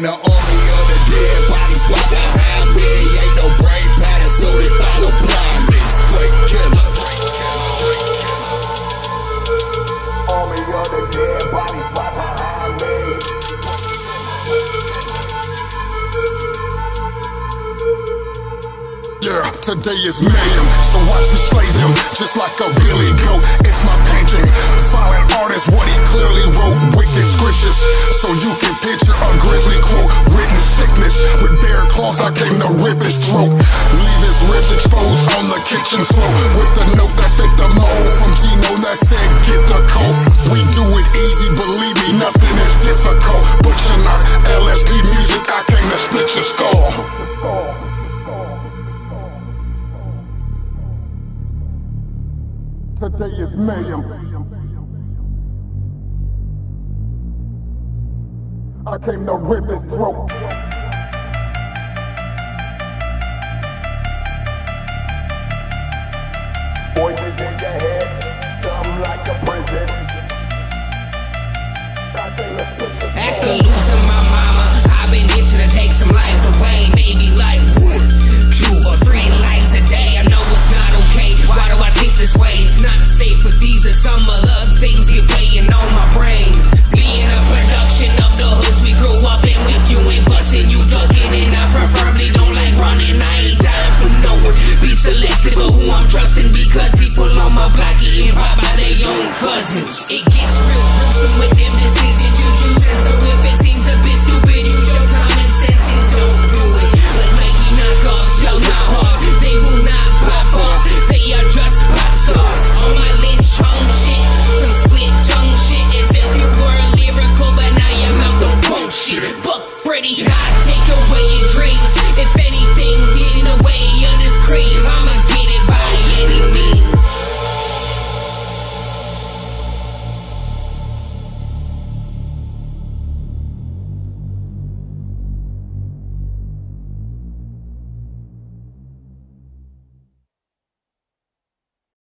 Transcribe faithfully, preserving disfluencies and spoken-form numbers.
the army of the dead bodies right behind me. Ain't no brain pattern, so they follow blindly. Straight killer. Army of the dead bodies right behind me. Yeah, today is mayhem, so watch me slay them just like a billy goat. It's my painting, violent artist, what he clearly wrote. Wicked scriptures, so you can picture a grisly quote. Written sickness, with bare claws I came to rip his throat. Leave his ribs exposed on the kitchen floor, with the note that fit the mold from Gino that said get the coat. We do it easy, believe me, nothing is difficult. But you're not L S P music, I came to split your skull. Today is mayhem. I came to rip his throat. Voices in your head, something like a prison. After losing my mama, I've been itching to take some lives away. Maybe like one, two or three lives a day. I know it's not okay. Why do I think this way? It's not safe, but these are some of the things get weighing on my brain. Being a production of the hoods we grew up in, with you ain't busting, you ducking, and I preferably don't like running. I ain't dying for no one. Be selective of who I'm trusting, because people on my block getting popped by their own cousins. It gets real gruesome with them decisions you choose, and so if it seems a bit stupid, use your common sense and don't do it. Like Nike knockoffs, yo, not hard. They will not pop off. They are just pop stars. On my Lynch home shit, some split tongue shit, as if you were lyrical, but now your mouth don't quote shit. Fuck Freddie, I take away